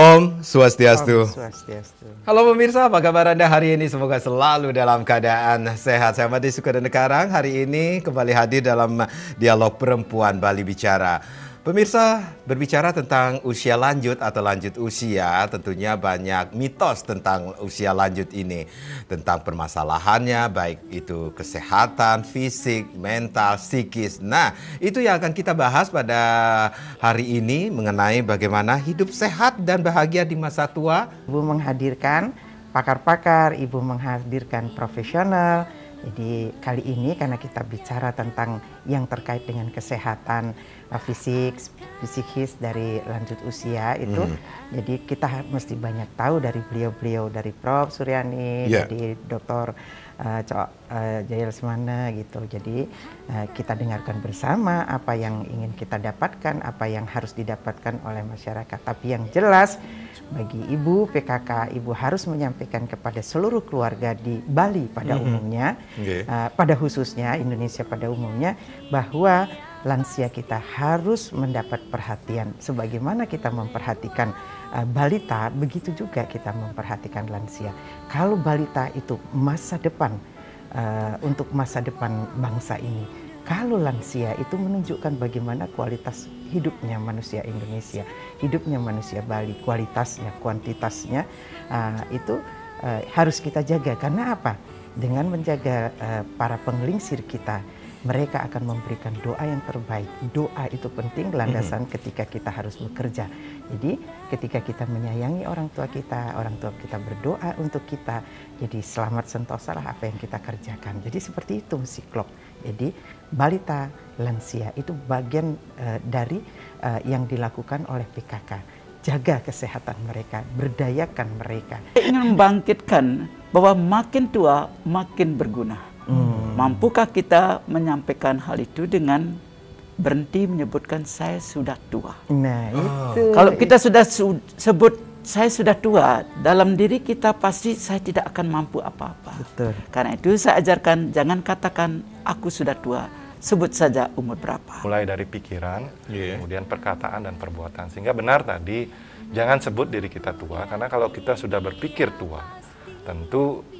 Om Swastiastu. Om Swastiastu. Halo pemirsa, apa kabar Anda hari ini? Semoga selalu dalam keadaan sehat. Saya Madi Sukadan Karang, hari ini kembali hadir dalam Dialog Perempuan Bali Bicara. Pemirsa, berbicara tentang usia lanjut atau lanjut usia, tentunya banyak mitos tentang usia lanjut ini. Tentang permasalahannya, baik itu kesehatan, fisik, mental, psikis. Nah, itu yang akan kita bahas pada hari ini mengenai bagaimana hidup sehat dan bahagia di masa tua. Ibu menghadirkan pakar-pakar, Ibu menghadirkan profesional. Jadi kali ini karena kita bicara tentang yang terkait dengan kesehatan fisik, psikis dari lanjut usia itu, jadi kita mesti banyak tahu dari beliau-beliau, dari Prof. Suryani, dari Dr. Jaya Lesmana gitu. Jadi kita dengarkan bersama apa yang ingin kita dapatkan, apa yang harus didapatkan oleh masyarakat. Tapi yang jelas bagi Ibu PKK, Ibu harus menyampaikan kepada seluruh keluarga di Bali pada umumnya, pada khususnya Indonesia pada umumnya, bahwa lansia kita harus mendapat perhatian. Sebagaimana kita memperhatikan balita, begitu juga kita memperhatikan lansia. Kalau balita itu masa depan, untuk masa depan bangsa ini. Kalau lansia itu menunjukkan bagaimana kualitas hidupnya manusia Indonesia, hidupnya manusia Bali, kualitasnya, kuantitasnya, itu harus kita jaga. Karena apa? Dengan menjaga para penggelingsir kita, mereka akan memberikan doa yang terbaik. Doa itu penting, landasan ketika kita harus bekerja. Jadi ketika kita menyayangi orang tua kita berdoa untuk kita. Jadi selamat sentosalah apa yang kita kerjakan. Jadi seperti itu Siklop. Jadi balita, lansia itu bagian dari yang dilakukan oleh PKK. Jaga kesehatan mereka, berdayakan mereka. Ingin membangkitkan bahwa makin tua makin berguna. Mampukah kita menyampaikan hal itu dengan berhenti menyebutkan saya sudah tua? Nah, itu. Kalau kita sudah sebut saya sudah tua, dalam diri kita pasti saya tidak akan mampu apa-apa. Betul. Karena itu saya ajarkan jangan katakan aku sudah tua, sebut saja umur berapa. Mulai dari pikiran, kemudian perkataan dan perbuatan. Sehingga benar tadi, jangan sebut diri kita tua, karena kalau kita sudah berpikir tua, tentu